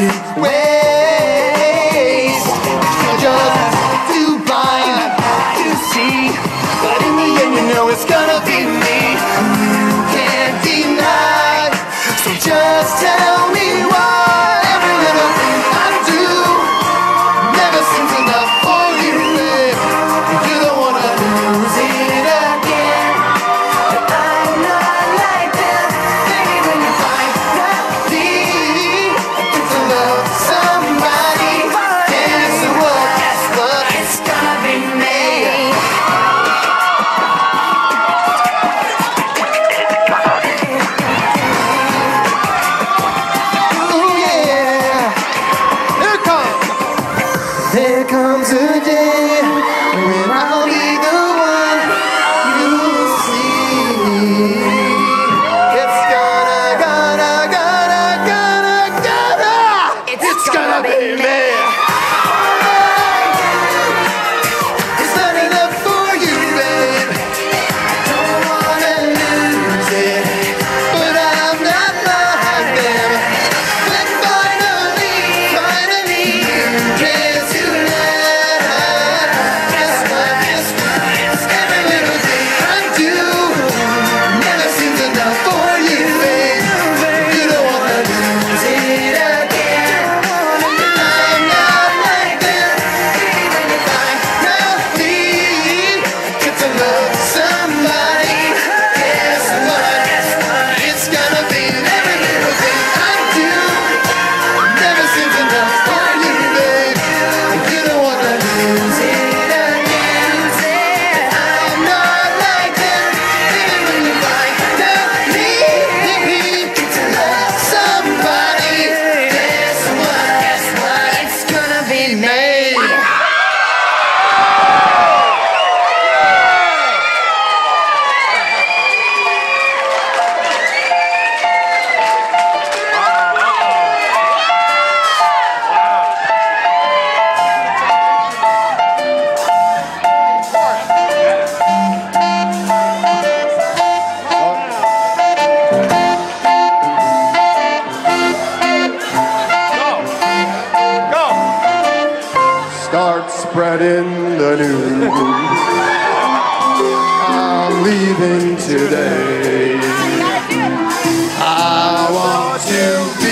waste. You're just too blind to see, but in the end you know it's gonna be me. You can't deny, so just tell me why every little thing I do never seems enough for you, babe. You don't wanna lose it again, but I'm not like that. Maybe when you finally get to love somebody, guess what, it's gonna be me. There comes a day when I'll be the one you see. It's gonna be me. It's not enough for you, babe. Don't wanna lose it, but I'm not like them. But finally, you get to love. Guess what? Every little thing I do never seems enough for you, babe. You don't wanna lose it again. I'm not like them. Even if I finally get to love somebody, guess what? It's gonna be every little thing I do never seems enough for you, babe. You don't wanna lose it again. I'm not like them. Even when you finally get to love somebody, guess what? It's gonna be me. Start spreading the news. I'm leaving today. I want to be